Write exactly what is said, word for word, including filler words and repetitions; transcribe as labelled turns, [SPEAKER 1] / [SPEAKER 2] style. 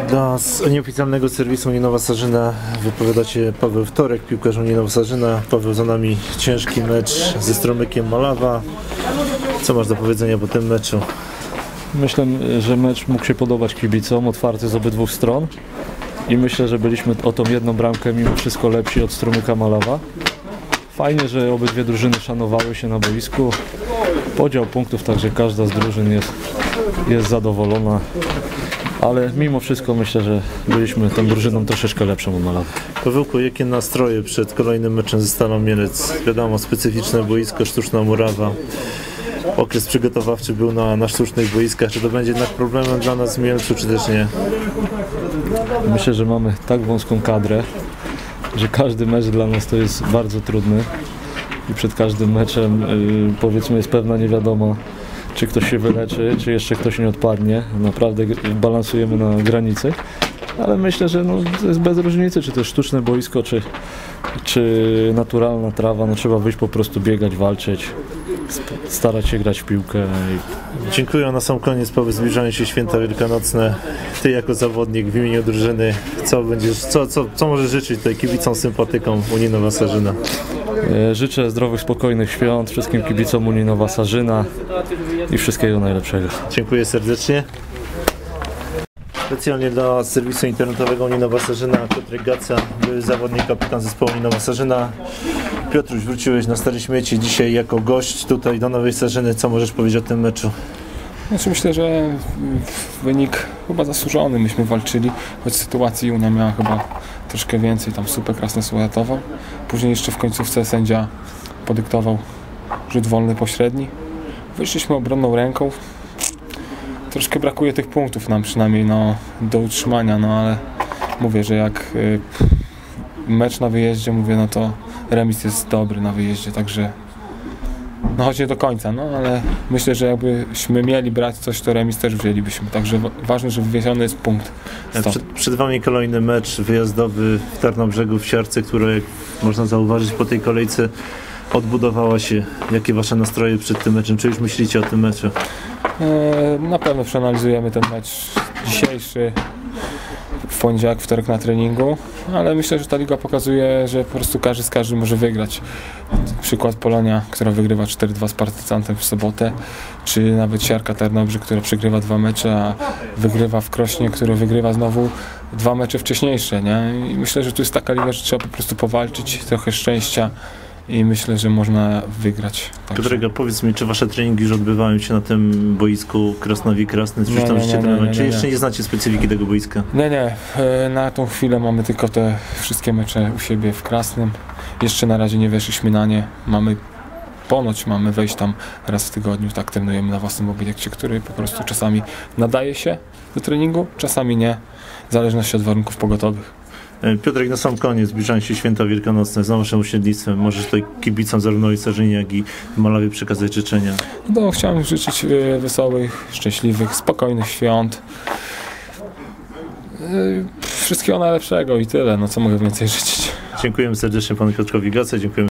[SPEAKER 1] Dla nieoficjalnego serwisu Unii Nowa Sarzyna wypowiada się Paweł Wtorek, piłkarz Unii Nowa Sarzyna. Paweł, za nami ciężki mecz ze Stromykiem Malawa. Co masz do powiedzenia po tym meczu?
[SPEAKER 2] Myślę, że mecz mógł się podobać kibicom, otwarty z obydwu stron. I myślę, że byliśmy o tą jedną bramkę mimo wszystko lepsi od Stromyka Malawa. Fajnie, że obydwie drużyny szanowały się na boisku. Podział punktów, także każda z drużyn jest, jest zadowolona. Ale mimo wszystko myślę, że byliśmy tą drużyną troszeczkę lepszą od Malawy.
[SPEAKER 1] Pawełku, jakie nastroje przed kolejnym meczem ze Stalą Mielec? Wiadomo, specyficzne boisko, sztuczna murawa. Okres przygotowawczy był na, na sztucznych boiskach. Czy to będzie jednak problemem dla nas w Mielcu, czy też nie?
[SPEAKER 2] Myślę, że mamy tak wąską kadrę, że każdy mecz dla nas to jest bardzo trudny. I przed każdym meczem yy, powiedzmy jest pewna niewiadoma, czy ktoś się wyleczy, czy jeszcze ktoś nie odpadnie. Naprawdę balansujemy na granicy, ale myślę, że no, to jest bez różnicy, czy to jest sztuczne boisko, czy, czy naturalna trawa. No, trzeba wyjść po prostu, biegać, walczyć, starać się grać w piłkę.
[SPEAKER 1] Dziękuję. Na sam koniec, powiedz, zbliżają się święta wielkanocne. Ty jako zawodnik w imieniu drużyny, co będziesz, co, co, co możesz życzyć tutaj kibicom, sympatykom Unii Nowa Sarzyna?
[SPEAKER 2] Życzę zdrowych, spokojnych świąt wszystkim kibicom Unii Nowa Sarzyna i wszystkiego najlepszego.
[SPEAKER 1] Dziękuję serdecznie. Specjalnie dla serwisu internetowego Unii Nowa Sarzyna Piotrek Gaca, były zawodnik, kapitan zespołu Unii Nowa Sarzyna. Piotruś, wróciłeś na Stare Śmieci dzisiaj jako gość tutaj do Nowej Sarzyny. Co możesz powiedzieć o tym meczu?
[SPEAKER 3] Znaczy myślę, że wynik chyba zasłużony. Myśmy walczyli, choć sytuacji Unia miała chyba troszkę więcej, tam super krasny uratował. Później jeszcze w końcówce sędzia podyktował rzut wolny pośredni. Wyszliśmy obronną ręką. Troszkę brakuje tych punktów nam przynajmniej no, do utrzymania, no ale mówię, że jak y, mecz na wyjeździe, mówię, no to remis jest dobry na wyjeździe, także no choć nie do końca, no ale myślę, że jakbyśmy mieli brać coś, to remis też wzięlibyśmy, także ważne, że wywieziony jest punkt.
[SPEAKER 1] Przed, przed Wami kolejny mecz wyjazdowy w Tarnobrzegu, w Siarce, która, jak można zauważyć po tej kolejce, odbudowała się. Jakie Wasze nastroje przed tym meczem? Czy już myślicie o tym meczu?
[SPEAKER 3] Na pewno przeanalizujemy ten mecz dzisiejszy w poniedziałek, wtorek na treningu, ale myślę, że ta liga pokazuje, że po prostu każdy z każdym może wygrać. Przykład Polonia, która wygrywa cztery dwa z Partyzantem w sobotę, czy nawet Siarka Tarnobrzeg, która przegrywa dwa mecze, a wygrywa w Krośnie, który wygrywa znowu dwa mecze wcześniejsze, nie? I myślę, że tu jest taka liga, że trzeba po prostu powalczyć, trochę szczęścia i myślę, że można wygrać.
[SPEAKER 1] Piotrek, powiedz mi, czy Wasze treningi już odbywają się na tym boisku Krasnowi-Krasny?
[SPEAKER 3] Nie, nie, nie, nie, nie,
[SPEAKER 1] czy jeszcze nie znacie specyfiki tego boiska?
[SPEAKER 3] Nie, nie. Na tą chwilę mamy tylko te wszystkie mecze u siebie w Krasnym. Jeszcze na razie nie weszliśmy na nie. Mamy, ponoć mamy wejść tam raz w tygodniu. Tak trenujemy na własnym obiekcie, który po prostu czasami nadaje się do treningu, czasami nie. W zależności od warunków pogotowych.
[SPEAKER 1] Piotrek, na sam koniec, zbliżają się święta wielkanocne z naszym usiedliskiem. Możesz tutaj kibicom zarówno w Sarzynie, jak i w Malawie przekazać życzenia?
[SPEAKER 3] No, chciałem życzyć wesołych, szczęśliwych, spokojnych świąt. Wszystkiego najlepszego i tyle. No co mogę więcej życzyć?
[SPEAKER 1] Dziękujemy serdecznie panu Piotrowi Gace. Dziękujemy.